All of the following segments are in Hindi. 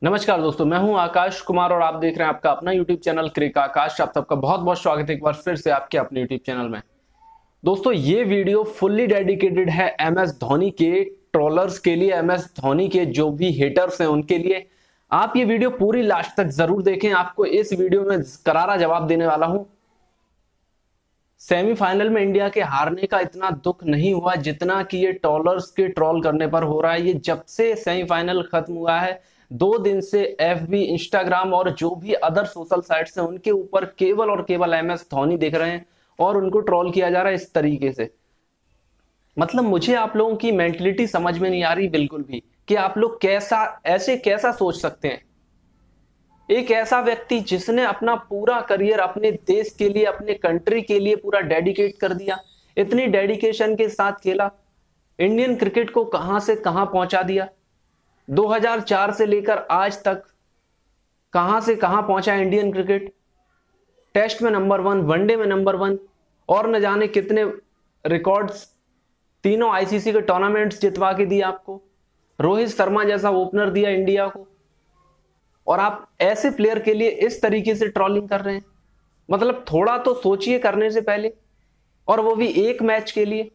नमस्कार दोस्तों, मैं हूं आकाश कुमार और आप देख रहे हैं आपका अपना YouTube चैनल क्रिक आकाश। आप सबका बहुत बहुत स्वागत है एक बार फिर से आपके अपने YouTube चैनल में। दोस्तों, ये वीडियो फुल्ली डेडिकेटेड है MS धोनी के ट्रोलर्स के लिए, MS धोनी के जो भी हेटर्स हैं उनके लिए। आप ये वीडियो पूरी लास्ट तक जरूर देखें। आपको इस वीडियो में करारा जवाब देने वाला हूं। सेमीफाइनल में इंडिया के हारने का इतना दुख नहीं हुआ जितना कि ये ट्रोलर्स के ट्रोल करने पर हो रहा है। ये जब से सेमीफाइनल खत्म हुआ है 2 दिन से FB, इंस्टाग्राम और जो भी अदर सोशल साइट्स हैं उनके ऊपर केवल और केवल MS धोनी दिख रहे हैं और उनको ट्रोल किया जा रहा है इस तरीके से। मतलब मुझे आप लोगों की मेंटलिटी समझ में नहीं आ रही बिल्कुल भी कि आप लोग कैसा सोच सकते हैं। एक ऐसा व्यक्ति जिसने अपना पूरा करियर अपने देश के लिए, अपने कंट्री के लिए पूरा डेडिकेट कर दिया, इतनी डेडिकेशन के साथ खेला, इंडियन क्रिकेट को कहां से कहां पहुंचा दिया। 2004 से लेकर आज तक कहां से कहां पहुंचा इंडियन क्रिकेट। टेस्ट में नंबर 1, वनडे में नंबर 1 और न जाने कितने रिकॉर्ड्स, तीनों ICC के टूर्नामेंट्स जितवा के दिया आपको। रोहित शर्मा जैसा ओपनर दिया इंडिया को और आप ऐसे प्लेयर के लिए इस तरीके से ट्रोलिंग कर रहे हैं। मतलब थोड़ा तो सोचिए करने से पहले, और वो भी एक मैच के लिए।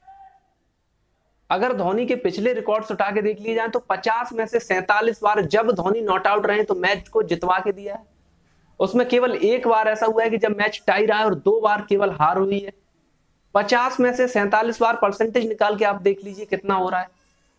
अगर धोनी के पिछले रिकॉर्ड्स उठा के देख लिए जाए तो 50 में से 47 बार जब धोनी नॉट आउट रहे तो मैच को जितवा के दिया है। उसमें केवल एक बार ऐसा हुआ है कि जब मैच टाई रहा है और 2 बार केवल हार हुई है। 50 में से 47 बार परसेंटेज निकाल के आप देख लीजिए कितना हो रहा है।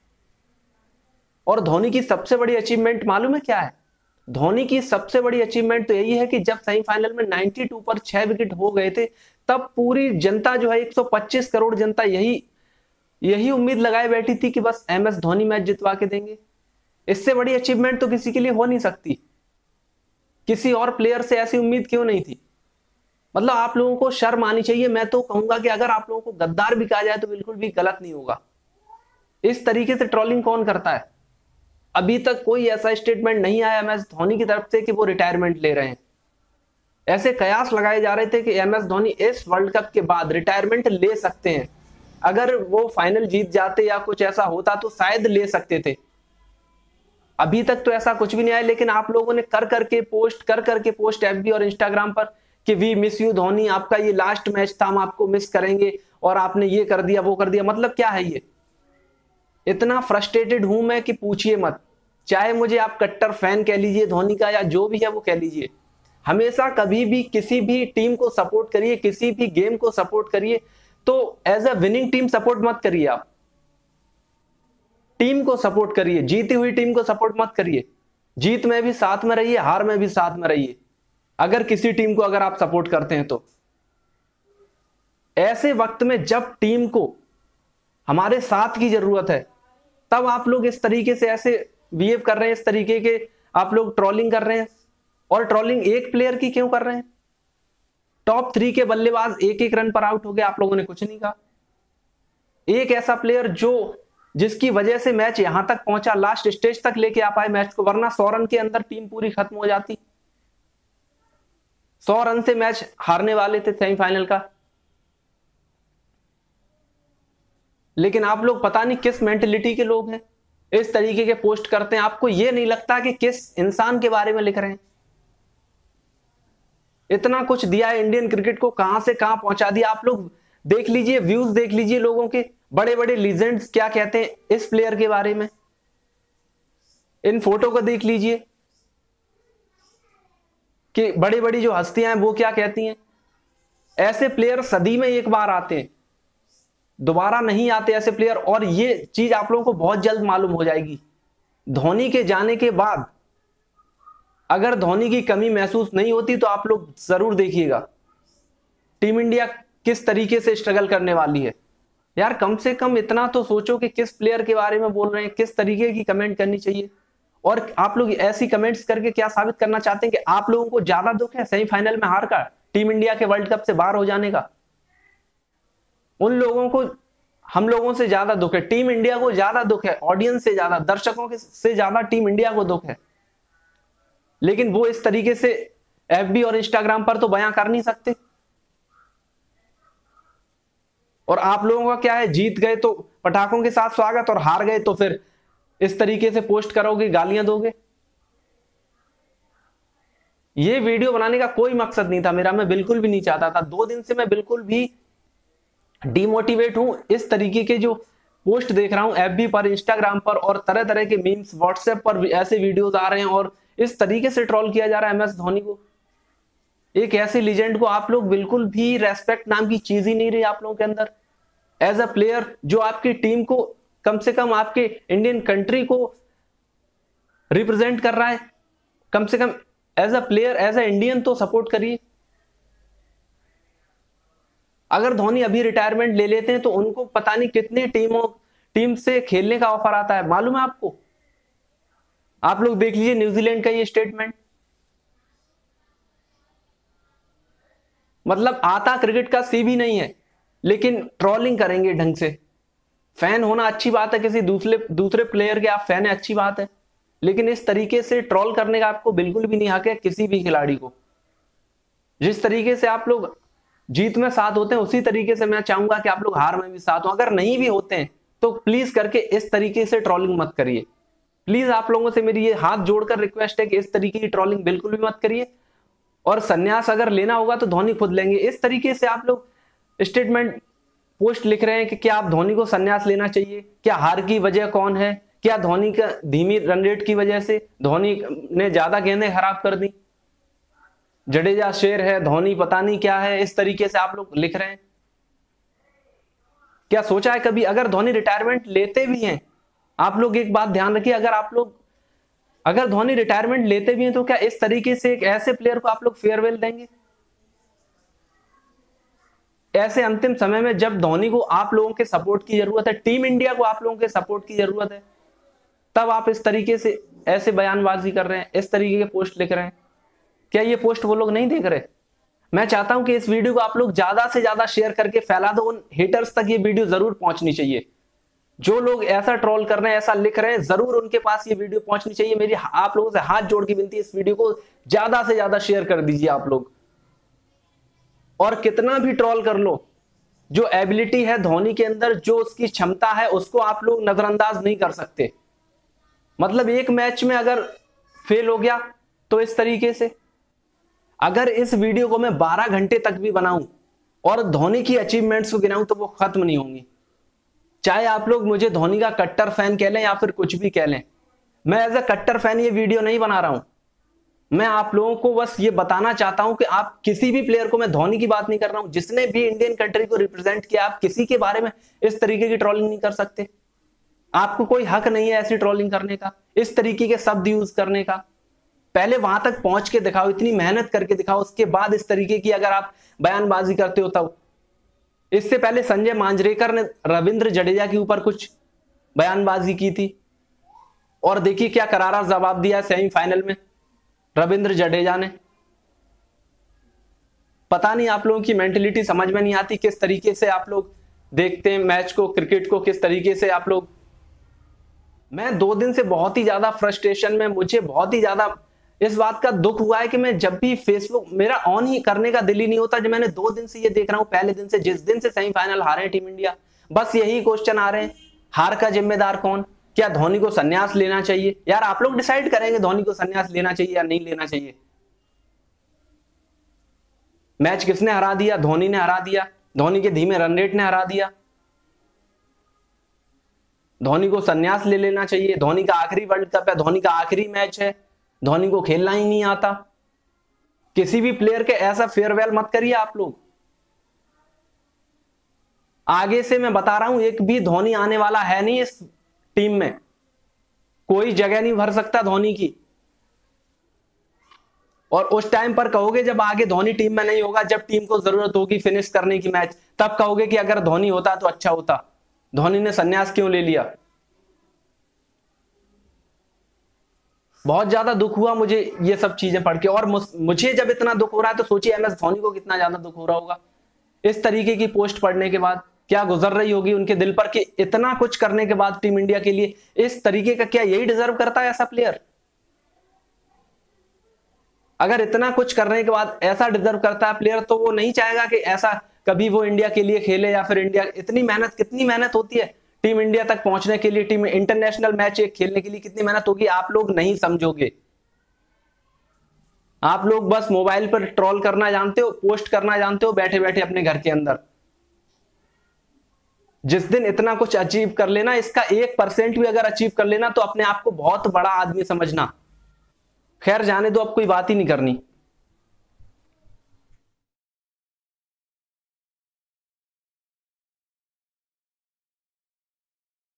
और धोनी की सबसे बड़ी अचीवमेंट मालूम है क्या है? धोनी की सबसे बड़ी अचीवमेंट तो यही है कि जब सेमीफाइनल में 92 पर 6 विकेट हो गए थे तब पूरी जनता जो है 125 करोड़ जनता यही उम्मीद लगाए बैठी थी कि बस MS धोनी मैच जितवा के देंगे। इससे बड़ी अचीवमेंट तो किसी के लिए हो नहीं सकती। किसी और प्लेयर से ऐसी उम्मीद क्यों नहीं थी? मतलब आप लोगों को शर्म आनी चाहिए। मैं तो कहूंगा कि अगर आप लोगों को गद्दार भी कहा जाए तो बिल्कुल भी गलत नहीं होगा। इस तरीके से ट्रोलिंग कौन करता है? अभी तक कोई ऐसा स्टेटमेंट नहीं आया MS धोनी की तरफ से कि वो रिटायरमेंट ले रहे हैं। ऐसे कयास लगाए जा रहे थे कि MS धोनी इस वर्ल्ड कप के बाद रिटायरमेंट ले सकते हैं। अगर वो फाइनल जीत जाते या कुछ ऐसा होता तो शायद ले सकते थे। अभी तक तो ऐसा कुछ भी नहीं आया, लेकिन आप लोगों ने कर करके पोस्ट FB और इंस्टाग्राम पर कि वी मिस यू धोनी, आपका ये लास्ट मैच था, हम आपको मिस करेंगे और आपने ये कर दिया वो कर दिया। मतलब क्या है ये? इतना फ्रस्ट्रेटेड हूं मैं कि पूछिए मत। चाहे मुझे आप कट्टर फैन कह लीजिए धोनी का या जो भी है वो कह लीजिए, हमेशा कभी भी किसी भी टीम को सपोर्ट करिए, किसी भी गेम को सपोर्ट करिए तो as a winning team support मत करिए। आप टीम को सपोर्ट करिए, जीती हुई टीम को सपोर्ट मत करिए। जीत में भी साथ में रहिए, हार में भी साथ में रहिए। अगर किसी टीम को अगर आप सपोर्ट करते हैं तो ऐसे वक्त में जब टीम को हमारे साथ की जरूरत है तब आप लोग इस तरीके से ऐसे बिहेव कर रहे हैं, इस तरीके के आप लोग ट्रोलिंग कर रहे हैं। और ट्रोलिंग एक प्लेयर की क्यों कर रहे हैं? टॉप 3 के बल्लेबाज एक एक रन पर आउट हो गए, आप लोगों ने कुछ नहीं कहा। एक ऐसा प्लेयर जिसकी वजह से मैच यहां तक पहुंचा, लास्ट स्टेज तक लेके आ पाए मैच को, वरना 100 रन के अंदर टीम पूरी खत्म हो जाती। 100 रन से मैच हारने वाले थे सेमीफाइनल का। लेकिन आप लोग पता नहीं किस मेंटेलिटी के लोग हैं, इस तरीके के पोस्ट करते हैं। आपको यह नहीं लगता कि किस इंसान के बारे में लिख रहे हैं? इतना कुछ दिया है इंडियन क्रिकेट को, कहां से कहां पहुंचा दिया। आप लोग देख लीजिए, व्यूज देख लीजिए लोगों के। बड़े बड़े लीजेंड्स क्या कहते हैं इस प्लेयर के बारे में, इन फोटो को देख लीजिए कि बड़ी बड़ी जो हस्तियां हैं वो क्या कहती हैं। ऐसे प्लेयर सदी में एक बार आते हैं, दोबारा नहीं आते ऐसे प्लेयर। और ये चीज आप लोगों को बहुत जल्द मालूम हो जाएगी। धोनी के जाने के बाद अगर धोनी की कमी महसूस नहीं होती तो आप लोग जरूर देखिएगा टीम इंडिया किस तरीके से स्ट्रगल करने वाली है। यार कम से कम इतना तो सोचो कि किस प्लेयर के बारे में बोल रहे हैं, किस तरीके की कमेंट करनी चाहिए। और आप लोग ऐसी कमेंट्स करके क्या साबित करना चाहते हैं कि आप लोगों को ज्यादा दुख है सेमीफाइनल में हार का, टीम इंडिया के वर्ल्ड कप से बाहर हो जाने का? उन लोगों को हम लोगों से ज्यादा दुख है, टीम इंडिया को ज्यादा दुख है, ऑडियंस से ज्यादा, दर्शकों से ज्यादा टीम इंडिया को दुख है। लेकिन वो इस तरीके से FB और इंस्टाग्राम पर तो बयां कर नहीं सकते। और आप लोगों का क्या है, जीत गए तो पटाखों के साथ स्वागत और हार गए तो फिर इस तरीके से पोस्ट करोगे, गालियां दोगे। ये वीडियो बनाने का कोई मकसद नहीं था मेरा, मैं बिल्कुल भी नहीं चाहता था। 2 दिन से मैं बिल्कुल भी डिमोटिवेट हूं। इस तरीके के जो पोस्ट देख रहा हूं एफबी पर, इंस्टाग्राम पर, और तरह तरह के मीम्स व्हाट्सएप पर भी ऐसे वीडियोस आ रहे हैं और इस तरीके से ट्रोल किया जा रहा है एमएस धोनी को। एक ऐसे लीजेंड को आप लोग बिल्कुल भी रेस्पेक्ट नाम की चीज ही नहीं रही आप लोगों के अंदर। एज अ प्लेयर जो आपकी टीम को, कम से कम आपके इंडियन कंट्री को रिप्रेजेंट कर रहा है, कम से कम as a player, as a Indian तो सपोर्ट करिए। अगर धोनी अभी रिटायरमेंट ले लेते हैं तो उनको पता नहीं कितनी टीम से खेलने का ऑफर आता है, मालूम है आपको? आप लोग देख लीजिए न्यूजीलैंड का ये स्टेटमेंट। मतलब आता क्रिकेट का सी भी नहीं है, लेकिन ट्रोलिंग करेंगे ढंग से। फैन होना अच्छी बात है, किसी दूसरे प्लेयर के आप फैन है, अच्छी बात है, लेकिन इस तरीके से ट्रोल करने का आपको बिल्कुल भी नहीं हक है किसी भी खिलाड़ी को। जिस तरीके से आप लोग जीत में साथ होते हैं उसी तरीके से मैं चाहूंगा कि आप लोग हार में भी साथ हो। अगर नहीं भी होते हैं तो प्लीज करके इस तरीके से ट्रोलिंग मत करिए। प्लीज आप लोगों से मेरी ये हाथ जोड़कर रिक्वेस्ट है कि इस तरीके की ट्रोलिंग बिल्कुल भी मत करिए। और संन्यास अगर लेना होगा तो धोनी खुद लेंगे। इस तरीके से आप लोग स्टेटमेंट पोस्ट लिख रहे हैं कि क्या आप धोनी को संन्यास लेना चाहिए, क्या हार की वजह कौन है, क्या धोनी का धीमी रन रेट की वजह से धोनी ने ज्यादा गेंदें खराब कर दी, जडेजा शेर है, धोनी पता नहीं क्या है, इस तरीके से आप लोग लिख रहे हैं। क्या सोचा है कभी अगर धोनी रिटायरमेंट लेते भी हैं, आप लोग एक बात ध्यान रखिए, अगर धोनी रिटायरमेंट लेते भी हैं तो क्या इस तरीके से एक ऐसे प्लेयर को आप लोग फेयरवेल देंगे? ऐसे अंतिम समय में जब धोनी को आप लोगों के सपोर्ट की जरूरत है, टीम इंडिया को आप लोगों के सपोर्ट की जरूरत है, तब आप इस तरीके से ऐसे बयानबाजी कर रहे हैं, इस तरीके के पोस्ट लिख रहे हैं। क्या ये पोस्ट वो लोग नहीं देख रहे? मैं चाहता हूं कि इस वीडियो को आप लोग ज्यादा से ज्यादा शेयर करके फैला दो। उन हेटर्स तक ये वीडियो जरूर पहुंचनी चाहिए। जो लोग ऐसा ट्रोल कर रहे हैं, ऐसा लिख रहे हैं, जरूर उनके पास ये वीडियो पहुंचनी चाहिए। मेरी आप लोगों से हाथ जोड़ के विनती है, इस वीडियो को ज्यादा से ज्यादा शेयर कर दीजिए आप लोग। और कितना भी ट्रोल कर लो, जो एबिलिटी है धोनी के अंदर, जो उसकी क्षमता है, उसको आप लोग नजरअंदाज नहीं कर सकते। मतलब एक मैच में अगर फेल हो गया तो इस तरीके से, अगर इस वीडियो को मैं 12 घंटे तक भी बनाऊं और धोनी की अचीवमेंट्स को गिनाऊं तो वो खत्म नहीं होंगी। चाहे आप लोग मुझे धोनी का कट्टर फैन कह लें या फिर कुछ भी कह लें, मैं एज अ कट्टर फैन ये वीडियो नहीं बना रहा हूं। मैं आप लोगों को बस ये बताना चाहता हूं कि आप किसी भी प्लेयर को, मैं धोनी की बात नहीं कर रहा हूं, जिसने भी इंडियन कंट्री को रिप्रेजेंट किया, आप किसी के बारे में इस तरीके की ट्रोलिंग नहीं कर सकते। आपको कोई हक नहीं है ऐसी ट्रोलिंग करने का, इस तरीके के शब्द यूज करने का। पहले वहां तक पहुंच के दिखाओ, इतनी मेहनत करके दिखाओ, उसके बाद इस तरीके की अगर आप बयानबाजी करते हो तब। इससे पहले संजय मांजरेकर ने रविंद्र जडेजा के ऊपर कुछ बयानबाजी की थी और देखिए क्या करारा जवाब दिया सेमीफाइनल में रविंद्र जडेजा ने। पता नहीं आप लोगों की मेंटेलिटी समझ में नहीं आती, किस तरीके से आप लोग देखते हैं मैच को, क्रिकेट को, किस तरीके से आप लोग। मैं 2 दिन से बहुत ही ज्यादा फ्रस्ट्रेशन में, मुझे बहुत ही ज्यादा इस बात का दुख हुआ है कि मैं जब भी फेसबुक मेरा ऑन ही करने का दिल ही नहीं होता। जब मैंने 2 दिन से ये देख रहा हूं, पहले दिन से, जिस दिन से सेमीफाइनल हारे टीम इंडिया, बस यही क्वेश्चन आ रहे हैं, हार का जिम्मेदार कौन? क्या धोनी को संन्यास लेना चाहिए? यार आप लोग डिसाइड करेंगे धोनी को संन्यास लेना चाहिए या नहीं लेना चाहिए। मैच किसने हरा दिया? धोनी ने हरा दिया। धोनी के धीमे रन रेट ने हरा दिया। धोनी को संन्यास ले लेना चाहिए। धोनी का आखिरी वर्ल्ड कप है, धोनी का आखिरी मैच है, धोनी को खेलना ही नहीं आता। किसी भी प्लेयर के ऐसा फेयरवेल मत करिए आप लोग। आगे से मैं बता रहा हूं, एक भी धोनी आने वाला है नहीं इस टीम में, कोई जगह नहीं भर सकता धोनी की। और उस टाइम पर कहोगे जब आगे धोनी टीम में नहीं होगा, जब टीम को जरूरत होगी फिनिश करने की मैच, तब कहोगे कि अगर धोनी होता तो अच्छा होता, धोनी ने संन्यास क्यों ले लिया। बहुत ज्यादा दुख हुआ मुझे ये सब चीजें पढ़ के। और मुझे जब इतना दुख हो रहा है तो सोचिए एमएस धोनी को कितना ज्यादा दुख हो रहा होगा इस तरीके की पोस्ट पढ़ने के बाद। क्या गुजर रही होगी उनके दिल पर कि इतना कुछ करने के बाद टीम इंडिया के लिए इस तरीके का, क्या यही डिजर्व करता है ऐसा प्लेयर? अगर इतना कुछ करने के बाद ऐसा डिजर्व करता है प्लेयर, तो वो नहीं चाहेगा कि ऐसा कभी वो इंडिया के लिए खेले, या फिर इंडिया, इतनी मेहनत, कितनी मेहनत होती है टीम इंडिया तक पहुंचने के लिए, टीम इंटरनेशनल मैच एक खेलने के लिए कितनी मेहनत होगी, आप लोग नहीं समझोगे। आप लोग बस मोबाइल पर ट्रोल करना जानते हो, पोस्ट करना जानते हो बैठे बैठे अपने घर के अंदर। जिस दिन इतना कुछ अचीव कर लेना, इसका 1% भी अगर अचीव कर लेना तो अपने आप को बहुत बड़ा आदमी समझना। खैर जाने दो, अब कोई बात ही नहीं करनी।